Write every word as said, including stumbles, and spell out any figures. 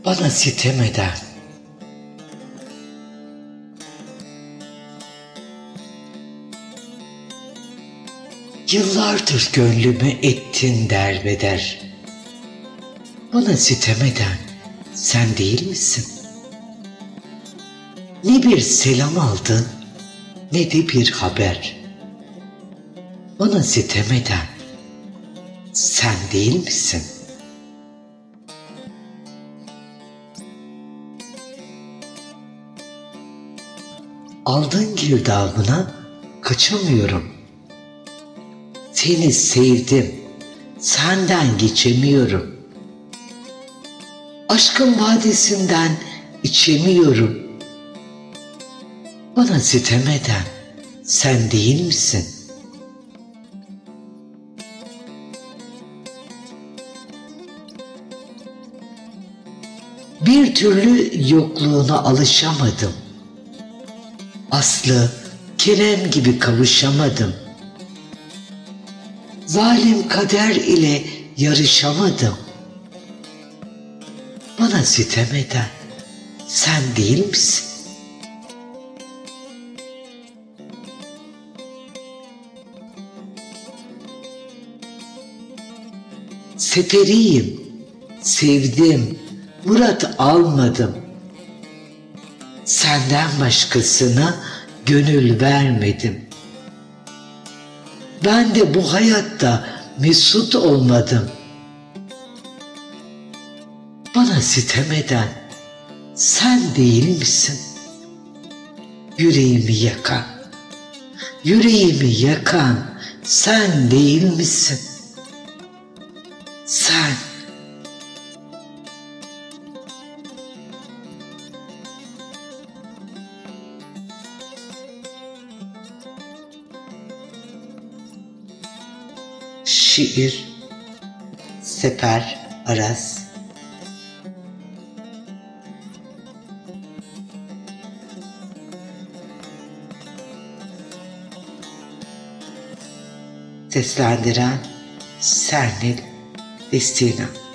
bana sitem eden, yıllardır gönlümü ettin derbeder. Bana sitem eden sen değil misin? Ne bir selam aldın, ne de bir haber. Bana sitem eden sen değil misin? Aldın girdabına kaçamıyorum. Seni sevdim, senden geçemiyorum. Aşkın vadisinden içemiyorum. Bana sitem eden sen değil misin? Bir türlü yokluğuna alışamadım. Aslı Kerem gibi kavuşamadım. Zalim kader ile yarışamadım. Bana sitem eden sen değil misin? Seferiyim, sevdim, murat almadım. Senden başkasına gönül vermedim. Ben de bu hayatta mesut olmadım. Bana sitem eden sen değil misin? Yüreğimi yakan, yüreğimi yakan sen değil misin? Sen. Şiir Sefer Aras. Seslendiren Sernil Destina.